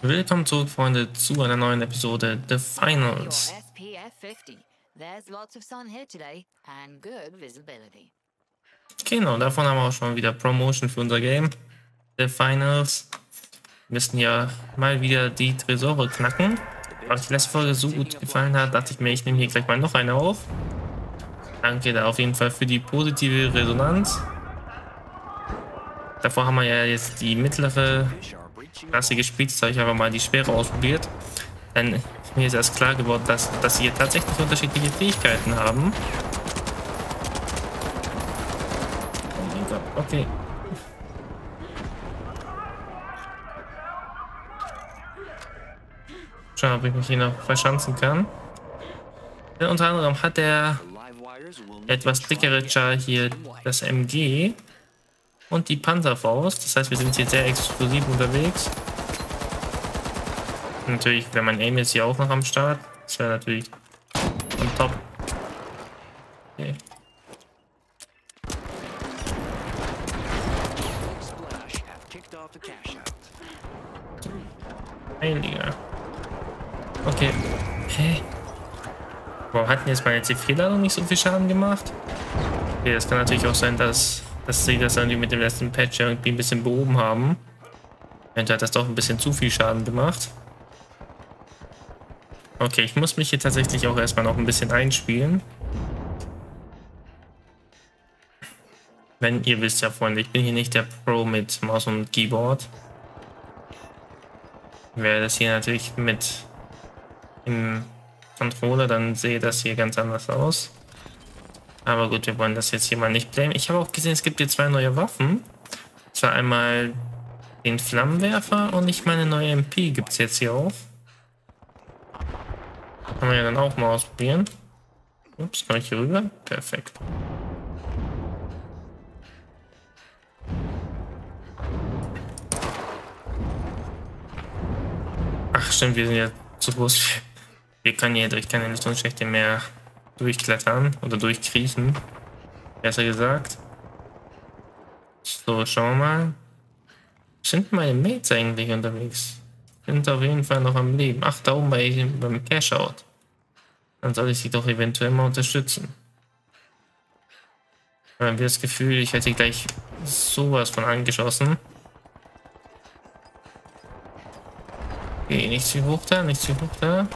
Willkommen zurück, Freunde, zu einer neuen Episode The Finals. Genau, davon haben wir auch schon wieder Promotion für unser Game. The Finals. Wir müssen ja mal wieder die Tresore knacken. Weil die letzte Folge so gut gefallen hat, dachte ich mir, ich nehme hier gleich mal noch eine auf. Danke da auf jeden Fall für die positive Resonanz. Davor haben wir ja jetzt die mittlere Klasse gespielt. Jetzt habe ich aber mal die schwere ausprobiert. Denn mir ist erst klar geworden, dass sie hier tatsächlich unterschiedliche Fähigkeiten haben. Oh mein Gott, okay. Schauen, ob ich mich hier noch verschanzen kann. Denn unter anderem hat der etwas dickere Char hier das MG und die Panzerfaust. Das heißt, wir sind hier sehr exklusiv unterwegs. Und natürlich, wenn mein Aim ist hier auch noch am Start. Das wäre natürlich on top. Okay. Heiliger. Okay. Hä? Warum hat denn jetzt meine C4-Ladung nicht so viel Schaden gemacht? Okay, das kann natürlich auch sein, dass sie das irgendwie mit dem letzten Patch irgendwie ein bisschen behoben haben. Eventuell hat das doch ein bisschen zu viel Schaden gemacht. Okay, ich muss mich hier tatsächlich auch erstmal noch ein bisschen einspielen. Wenn ihr wisst ja, Freunde, ich bin hier nicht der Pro mit Maus und Keyboard. Wäre das hier natürlich mit im Controller, dann sehe das hier ganz anders aus. Aber gut, wir wollen das jetzt hier mal nicht blamen. Ich habe auch gesehen, es gibt hier zwei neue Waffen. Zwar einmal den Flammenwerfer und ich meine neue MP gibt es jetzt hier auch. Kann man ja dann auch mal ausprobieren. Ups, kann ich hier rüber? Perfekt. Ach stimmt, wir sind ja zu groß. Wir können hier durch keine Lüftungsschächte mehr durchklettern oder durchkriechen. Besser gesagt. So, schauen wir mal. Sind meine Mates eigentlich unterwegs? Sind auf jeden Fall noch am Leben. Ach, da oben beim Cash-Out. Dann soll ich sie doch eventuell mal unterstützen. Dann haben wir das Gefühl, ich hätte gleich sowas von angeschossen. Okay, nicht zu hoch da, nicht zu hoch da.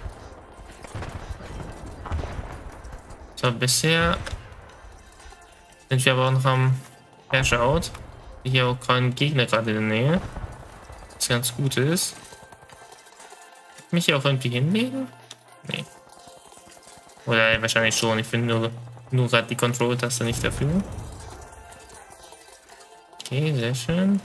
So, bisher sind wir aber auch noch am Cash-Out. Hier auch kein Gegner gerade in der Nähe. Was ganz gut ist. Mich hier auch irgendwie hinlegen? Nee. Oder wahrscheinlich schon. Ich finde nur gerade die Control-Taste nicht dafür. Okay, sehr schön.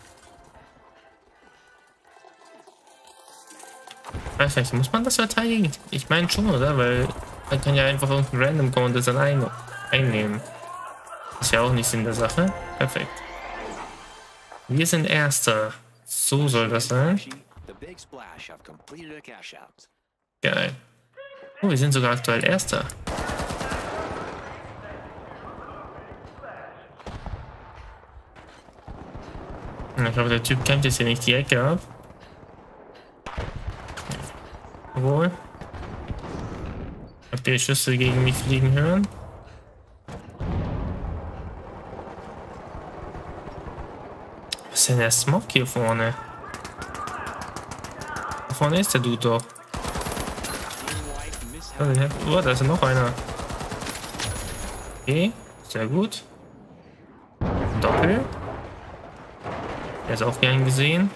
Vielleicht muss man das verteidigen. Ich meine schon, oder? Weil man kann ja einfach irgendein Random kommen und das dann einnehmen. Ist ja auch nicht Sinn der Sache. Perfekt. Wir sind Erster. So soll das sein. Geil. Oh, wir sind sogar aktuell Erster. Ich glaube, der Typ kämpft jetzt hier nicht die Ecke ab. Obwohl. Habt ihr die Schüsse gegen mich fliegen hören? Was ist denn der Smog hier vorne? Da vorne ist der Dude doch. Oh, da ist ja noch einer. Okay, sehr gut. Doppel. Der ist auch gern gesehen.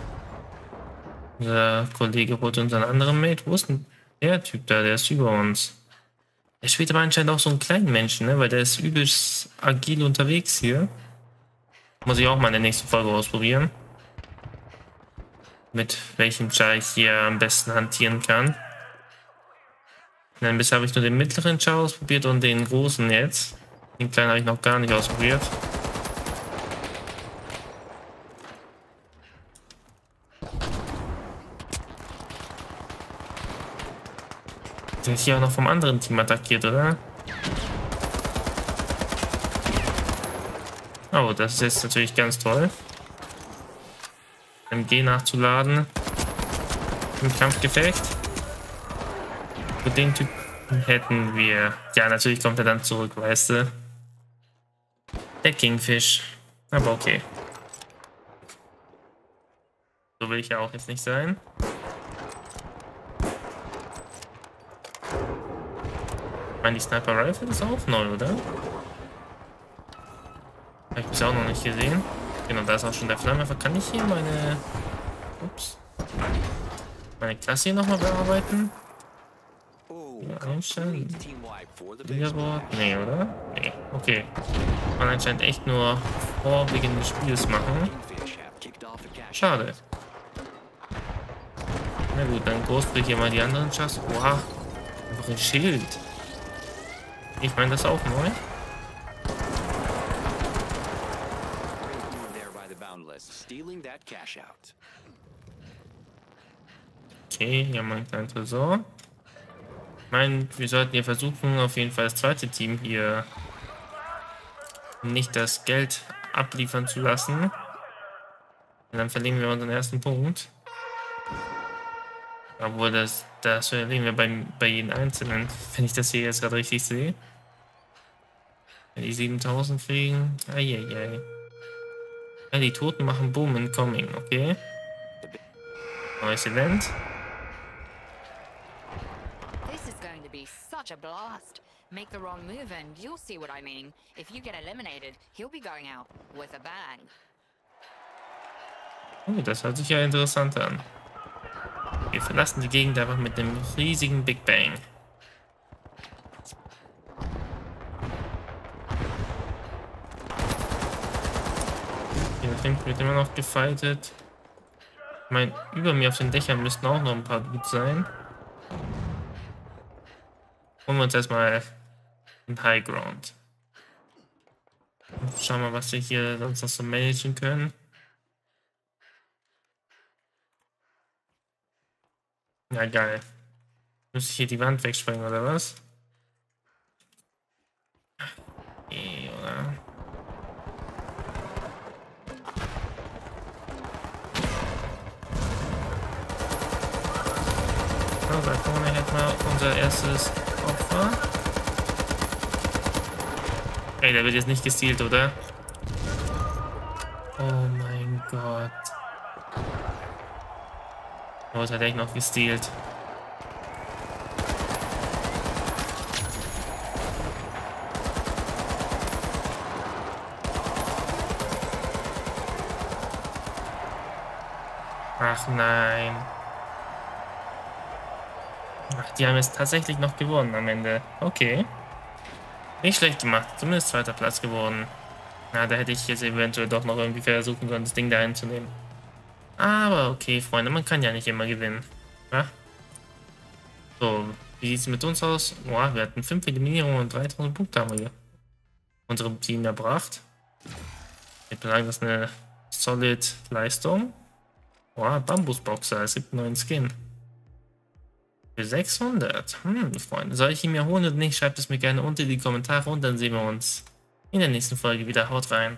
Unser Kollege holt unseren anderen Mate. Wo ist denn der Typ da? Der ist über uns. Der spielt aber anscheinend auch so einen kleinen Menschen, ne? Weil der ist übelst agil unterwegs hier. Muss ich auch mal in der nächsten Folge ausprobieren. Mit welchem Char ich hier am besten hantieren kann. Denn bisher habe ich nur den mittleren Char ausprobiert und den großen jetzt. Den kleinen habe ich noch gar nicht ausprobiert. Der ist hier auch noch vom anderen Team attackiert, oder? Oh, das ist jetzt natürlich ganz toll. MG nachzuladen. im Kampfgefecht. Und den Typen hätten wir. Ja, natürlich kommt er dann zurück, weißt du. Der Kingfish. Aber okay. So will ich ja auch jetzt nicht sein. Ich meine, die Sniper Rifle ist auch neu, oder? Habe ich bisher auch noch nicht gesehen. Genau, da ist auch schon der Flammenwerfer. Kann ich hier meine... Ups. Meine Klasse hier nochmal bearbeiten? Ja, einstellen. Leaderboard? Nee, oder? Nee, okay. Man anscheinend echt nur vor Beginn des Spiels machen. Schade. Na gut, dann großbrich hier mal die anderen Chars. Wow, einfach ein Schild. Ich meine, das ist auch neu. Okay, hier mal ein kleiner Tresor. Ich meine, wir sollten hier versuchen, auf jeden Fall das zweite Team hier nicht das Geld abliefern zu lassen. Und dann verlieren wir unseren ersten Punkt. Obwohl, das verlieren wir bei jedem Einzelnen, wenn ich das hier jetzt gerade richtig sehe. Wenn die 7000 kriegen. Eieiei. Ja, die Toten machen Boom incoming, okay. Neues Event. This is going to be such a blast. Make the wrong move and you'll see what I mean. If you get eliminated, he'll be going out with a bang. Oh, das hört sich ja interessant an. Wir verlassen die Gegend einfach mit einem riesigen Big Bang. Hier wird immer noch gefightet. Ich meine, über mir auf den Dächern müssten auch noch ein paar gut sein. Holen wir uns erstmal einen High Ground. Und schauen wir, was wir hier sonst noch so managen können. Ja, geil. Muss ich hier die Wand wegsprengen, oder was? Okay, oder? So, da vorne hätten wir unser erstes Opfer. Ey, der wird jetzt nicht gestealt, oder? Oh mein Gott. Oh, das hat echt noch gestealt. Ach nein. Ach, die haben es tatsächlich noch gewonnen am Ende. Okay. Nicht schlecht gemacht. Zumindest zweiter Platz geworden. Na, da hätte ich jetzt eventuell doch noch irgendwie versuchen sollen, das Ding da einzunehmen. Aber okay, Freunde, man kann ja nicht immer gewinnen. Ja? So, wie sieht es mit uns aus? Boah, wir hatten 5 Eliminierungen und 3000 Punkte haben wir hier unserem Team erbracht. Ich würde sagen, das ist eine solid Leistung. Boah, Bambusboxer, es gibt einen neuen Skin. Für 600. Freunde, soll ich ihn mir holen oder nicht? Schreibt es mir gerne unter die Kommentare und dann sehen wir uns in der nächsten Folge wieder. Haut rein.